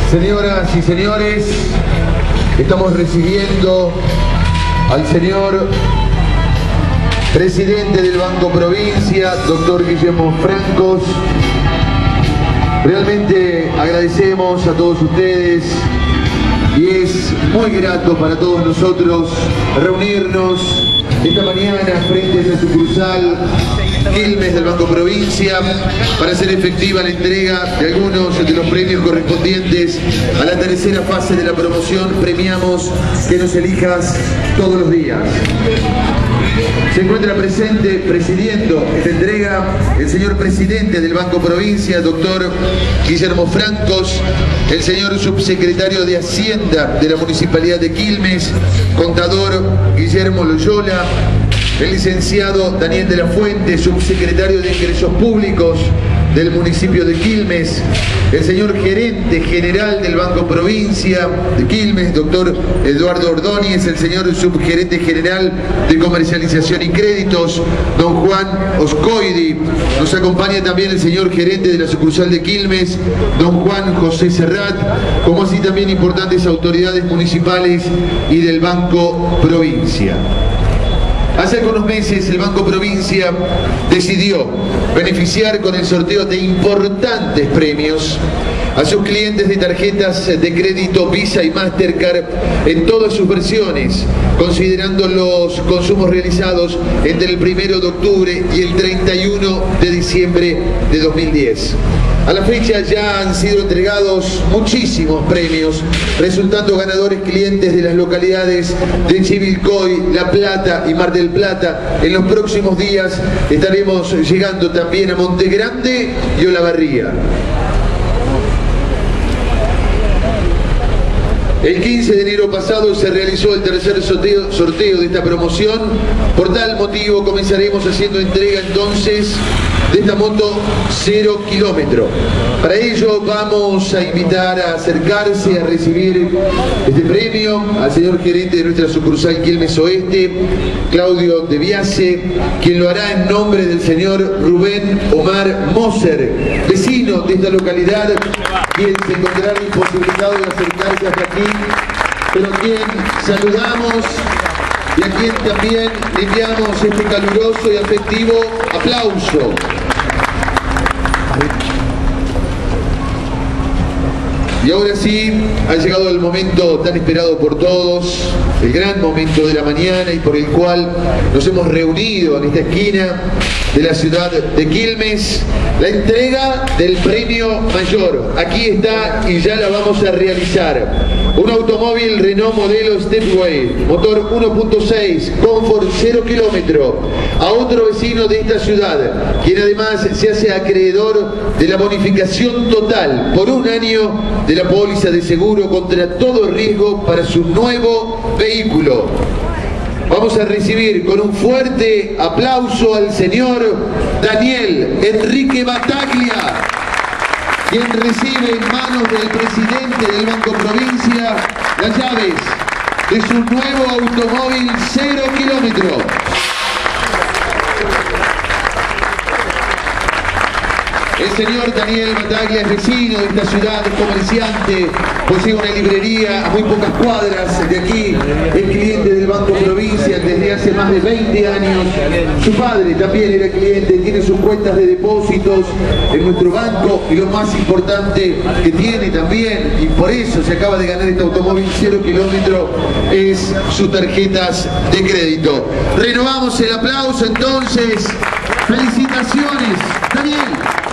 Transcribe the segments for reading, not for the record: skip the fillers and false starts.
Señoras y señores, estamos recibiendo al señor presidente del Banco Provincia, doctor Guillermo Francos. Realmente agradecemos a todos ustedes y es muy grato para todos nosotros reunirnos esta mañana frente a esta sucursal Quilmes del Banco Provincia para hacer efectiva la entrega de algunos de los premios correspondientes a la tercera fase de la promoción Premiamos que nos elijas todos los días. Se encuentra presente presidiendo esta entrega el señor presidente del Banco Provincia, doctor Guillermo Francos, el señor subsecretario de Hacienda de la Municipalidad de Quilmes, contador Guillermo Loyola, el licenciado Daniel de la Fuente, subsecretario de Ingresos Públicos del municipio de Quilmes, el señor gerente general del Banco Provincia de Quilmes, doctor Eduardo Ordóñez, el señor subgerente general de Comercialización y Créditos, don Juan Oscoidi. Nos acompaña también el señor gerente de la sucursal de Quilmes, don Juan José Serrat, como así también importantes autoridades municipales y del Banco Provincia. Hace algunos meses el Banco Provincia decidió beneficiar con el sorteo de importantes premios a sus clientes de tarjetas de crédito Visa y Mastercard en todas sus versiones, considerando los consumos realizados entre el 1 de octubre y el 31 de diciembre de 2010. A la fecha ya han sido entregados muchísimos premios, resultando ganadores clientes de las localidades de Chivilcoy, La Plata y Mar del Plata. En los próximos días estaremos llegando también a Montegrande y Olavarría. El 15 de enero pasado se realizó el tercer sorteo de esta promoción. Por tal motivo comenzaremos haciendo entrega entonces de esta moto 0 kilómetro. Para ello vamos a invitar a acercarse a recibir este premio al señor gerente de nuestra sucursal Quilmes Oeste, Claudio De Biase, quien lo hará en nombre del señor Rubén Omar Moser, vecino de esta localidad, quien se encontrará imposibilitado de acercarse hasta aquí, pero a quien saludamos y a quien también le enviamos este caluroso y afectivo aplauso. Y ahora sí, ha llegado el momento tan esperado por todos, el gran momento de la mañana y por el cual nos hemos reunido en esta esquina de la ciudad de Quilmes, la entrega del premio mayor. Aquí está y ya la vamos a realizar. Un automóvil Renault modelo Stepway, motor 1.6, confort 0 kilómetro, a otro vecino de esta ciudad, quien además se hace acreedor de la bonificación total por un año de la póliza de seguro contra todo riesgo para su nuevo vehículo. Vamos a recibir con un fuerte aplauso al señor Daniel Enrique Bataglia, quien recibe en manos del presidente del Banco Provincia las llaves de su nuevo automóvil 0 kilómetro. El señor Daniel Bataglia es vecino de esta ciudad, es comerciante, posee una librería a muy pocas cuadras de aquí, es cliente del Banco Provincia desde hace más de 20 años. Su padre también era cliente, tiene sus cuentas de depósitos en nuestro banco y lo más importante que tiene también, y por eso se acaba de ganar este automóvil 0 kilómetro, es sus tarjetas de crédito. Renovamos el aplauso entonces. Felicitaciones, Daniel.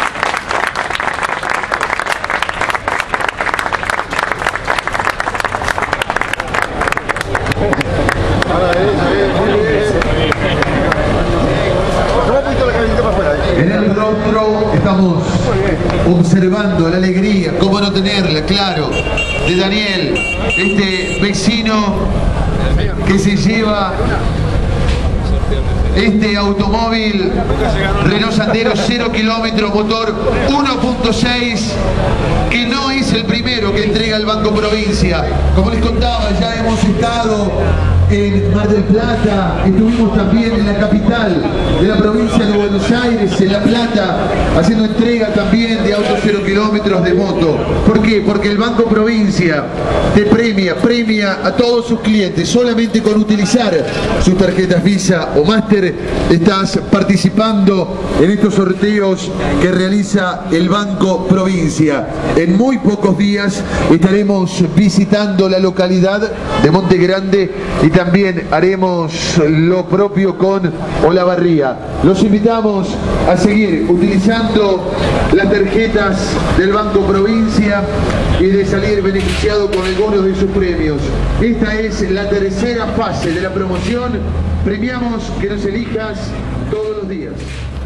En el rostro estamos observando la alegría, cómo no tenerla, claro, de Daniel, este vecino que se lleva este automóvil Renault Sandero 0 kilómetros, motor 1.6, que no es el primero que entrega el Banco Provincia. Como les contaba, ya hemos estado en Mar del Plata, estuvimos también en la capital de la provincia de Buenos Aires, en La Plata, haciendo entrega también de autos 0 kilómetros de moto. ¿Por qué? Porque el Banco Provincia te premia a todos sus clientes. Solamente con utilizar sus tarjetas Visa o Master estás participando en estos sorteos que realiza el Banco Provincia. En muy pocos días estaremos visitando la localidad de Monte Grande y también haremos lo propio con Olavarría. Los invitamos a seguir utilizando las tarjetas del Banco Provincia y de salir beneficiado con algunos de sus premios. Esta es la tercera fase de la promoción. Premiamos que nos elijas todos los días.